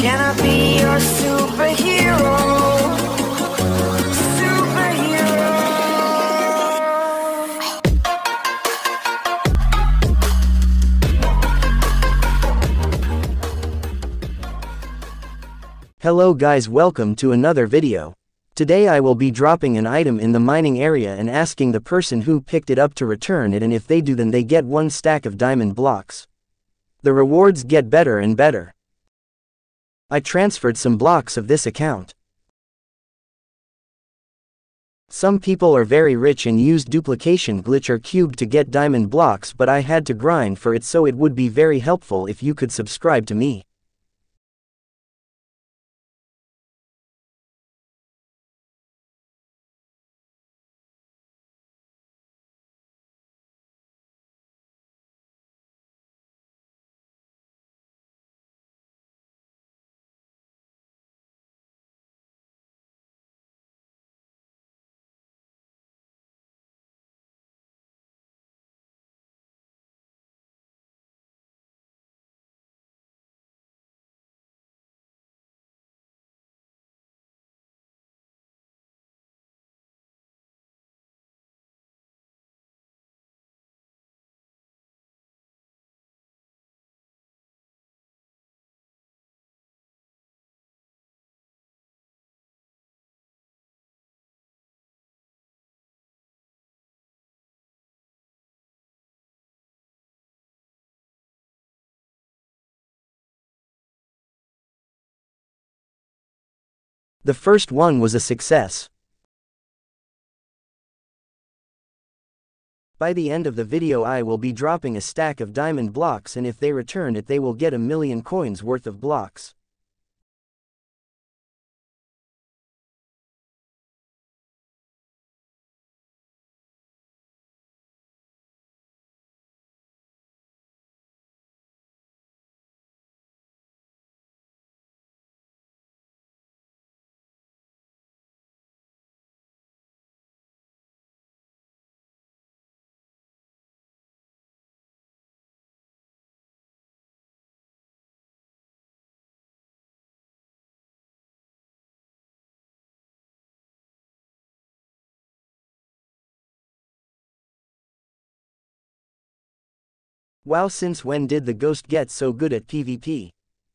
Can I be your superhero? Superhero. Hello guys, welcome to another video. Today I will be dropping an item in the mining area and asking the person who picked it up to return it, and if they do then they get 1 stack of diamond blocks. The rewards get better and better. I transferred some blocks of this account. Some people are very rich and used duplication glitch or cube to get diamond blocks, but I had to grind for it, so it would be very helpful if you could subscribe to me. The first one was a success. By the end of the video I will be dropping a stack of diamond blocks, and if they return it they will get 1,000,000 coins worth of blocks. Wow, since when did the ghost get so good at PvP?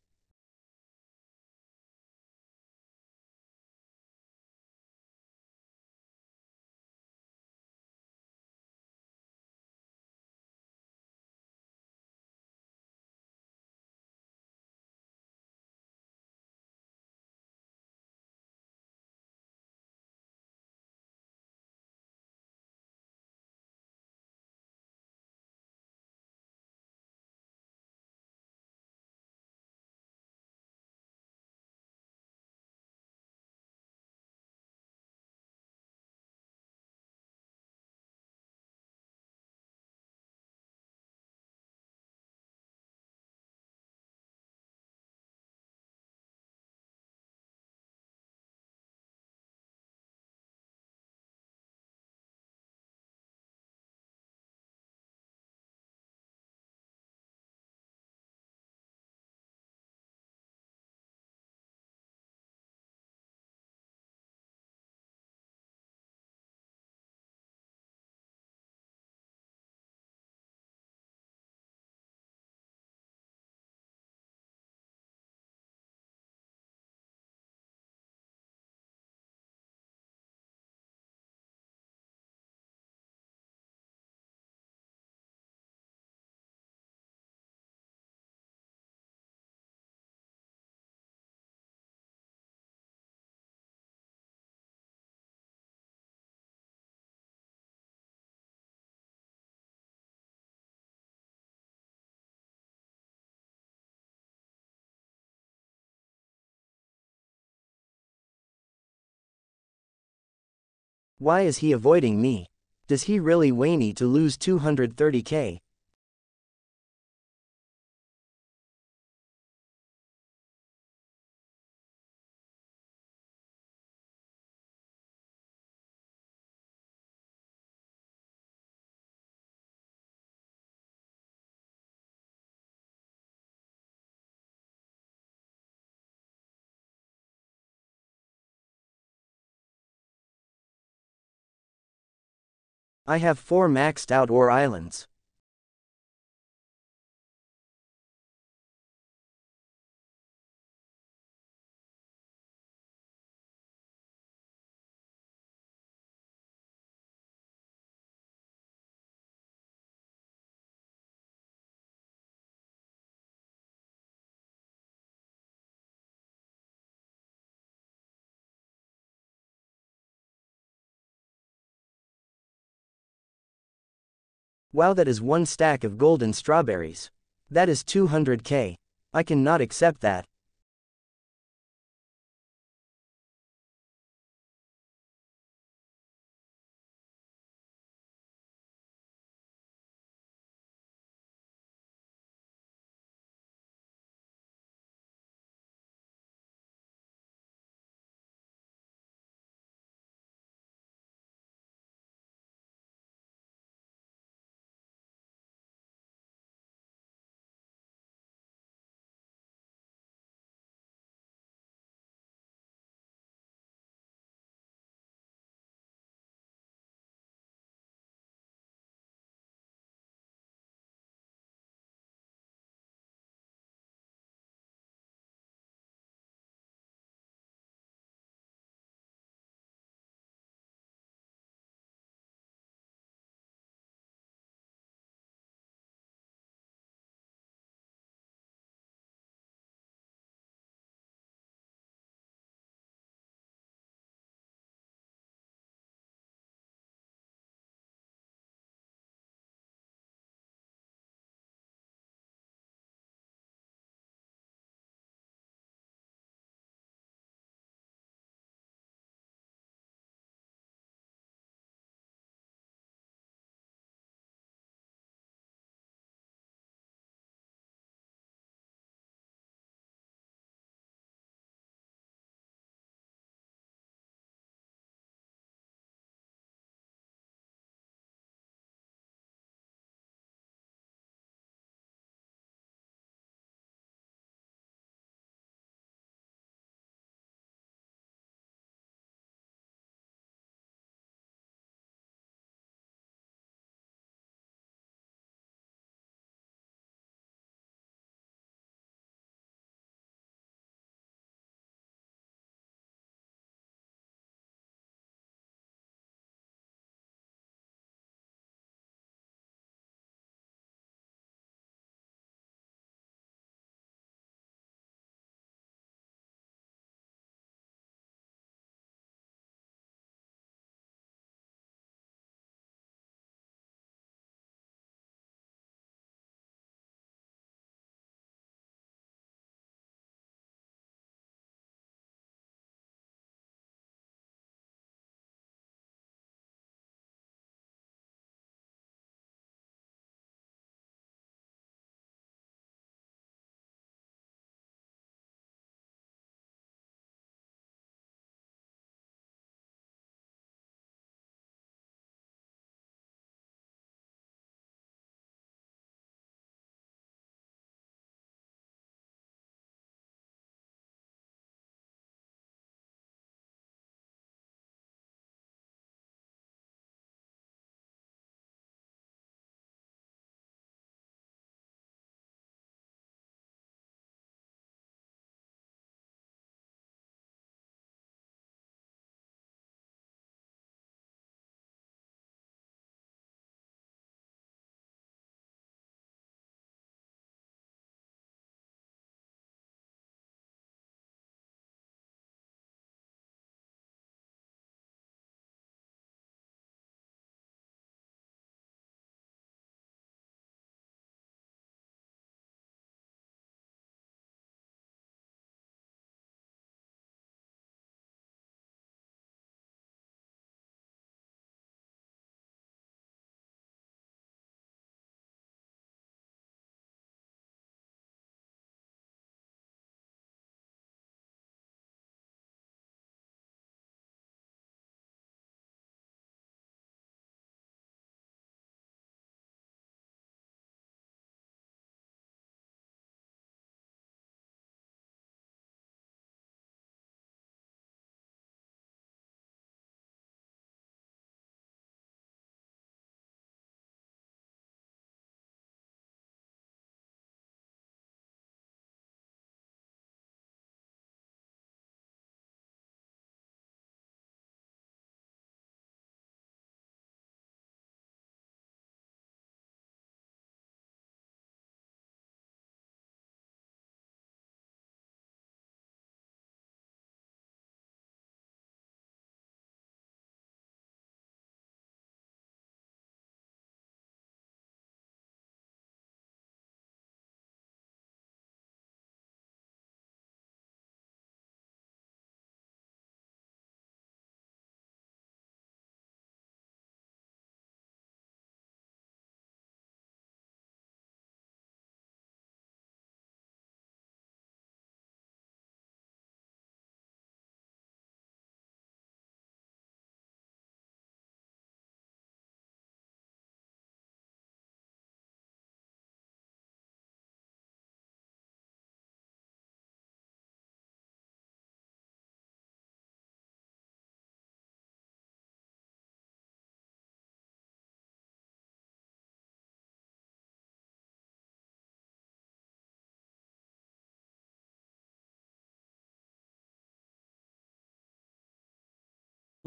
Why is he avoiding me? Does he really want me to lose 230k? I have 4 maxed out ore islands. Wow, that is 1 stack of golden strawberries. That is 200k. I cannot accept that.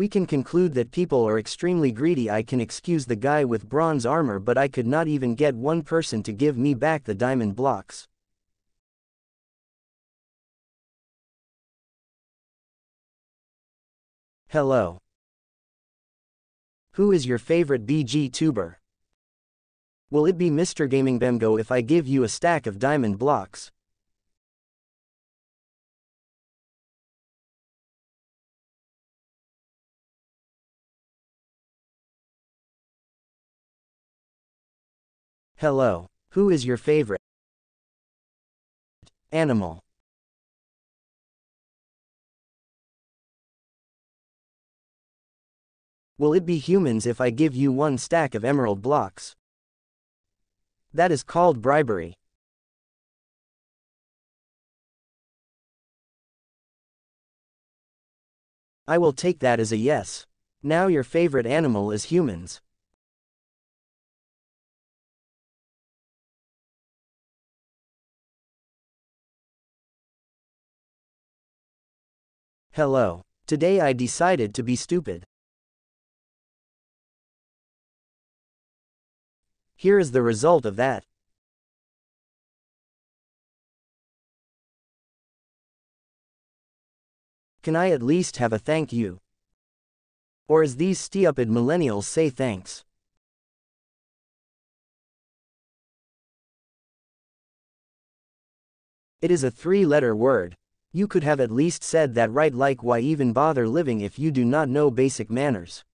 We can conclude that people are extremely greedy. I can excuse the guy with bronze armor, but I could not even get one person to give me back the diamond blocks. Hello. Who is your favorite BG tuber? Will it be Mr. Gaming Bemgo if I give you a stack of diamond blocks? Hello. Who is your favorite animal? Will it be humans if I give you one stack of emerald blocks? That is called bribery. I will take that as a yes. Now your favorite animal is humans. Hello. Today I decided to be stupid. Here is the result of that. Can I at least have a thank you? Or as these stupid millennials say, thanks. It is a three-letter word. You could have at least said that right, like why even bother living if you do not know basic manners?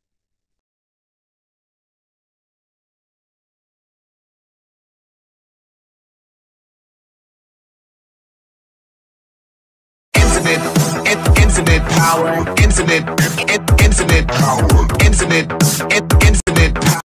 Infinite power, infinite power, infinite power.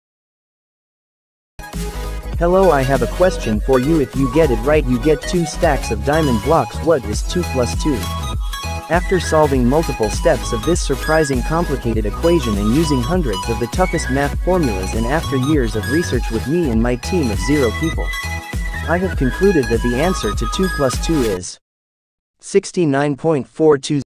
Hello, I have a question for you. If you get it right, you get 2 stacks of diamond blocks. What is 2 plus 2? After solving multiple steps of this surprising complicated equation and using hundreds of the toughest math formulas, and after years of research with me and my team of 0 people, I have concluded that the answer to 2 plus 2 is 69.420.